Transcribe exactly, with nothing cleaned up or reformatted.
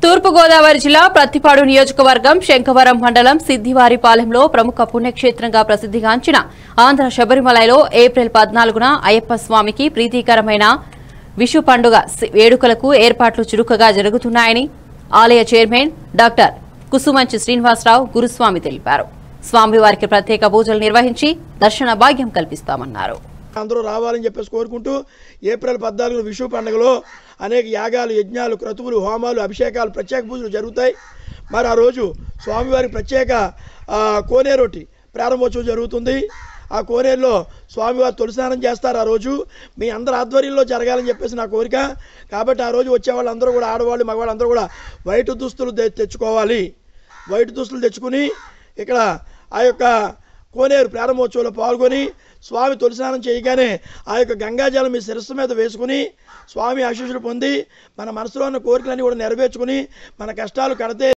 తూర్పు గోదావరి జిల్లా ప్రత్తిపాడు నియోజకవర్గం శంఖవరం మండలం సిద్దివారిపాలెంలో ప్రముఖ పుణ్యక్షేత్రంగా ప్రసిద్ధిగాంచిన ఆంధ్ర శబరిమలలో ఏప్రిల్ పద్నాలుగున అయ్యప్ప స్వామికి ప్రీతికరమైన విషు పండుగ వేడుకలకు ఏర్పాట్లు చురుకుగా జరుగుతున్నాయని ఆలయ చైర్మన్ డాక్టర్ కుసుమంచి శ్రీనివాసరావు గురుస్వామి తెలిపారు. స్వామివారికి ప్రత్యేక పూజలు నిర్వహించి దర్శన భాగ్యం కల్పిస్తామన్నారు. అందరూ రావాలని చెప్పేసి కోరుకుంటూ ఏప్రిల్ పద్నాలుగు విషు పండుగలో అనేక యాగాలు, యజ్ఞాలు, క్రతువులు, హోమాలు, అభిషేకాలు, ప్రత్యేక పూజలు జరుగుతాయి. మరి ఆ రోజు స్వామివారికి ప్రత్యేక కోనేరొట్టి ప్రారంభోత్సవం జరుగుతుంది. ఆ కోనేరులో స్వామివారు తొలిస్నానం చేస్తారు. ఆ రోజు మీ అందరి ఆధ్వర్యంలో జరగాలని చెప్పేసి నా కోరిక. కాబట్టి ఆ రోజు వచ్చే వాళ్ళందరూ కూడా, ఆడవాళ్ళు మగవాళ్ళు అందరూ కూడా వైట్ దుస్తులు తెచ్చుకోవాలి. వైట్ దుస్తులు తెచ్చుకుని ఇక్కడ ఆ యొక్క కోనేరు ప్రారంభోత్సవంలో పాల్గొని స్వామి తొలిస్నానం చేయగానే ఆ యొక్క గంగాజలం మీ శిరస్సు మీద వేసుకుని స్వామి ఆశీస్సులు పొంది మన మనసులో ఉన్న కోరికలన్నీ కూడా నెరవేర్చుకుని మన కష్టాలు కడితే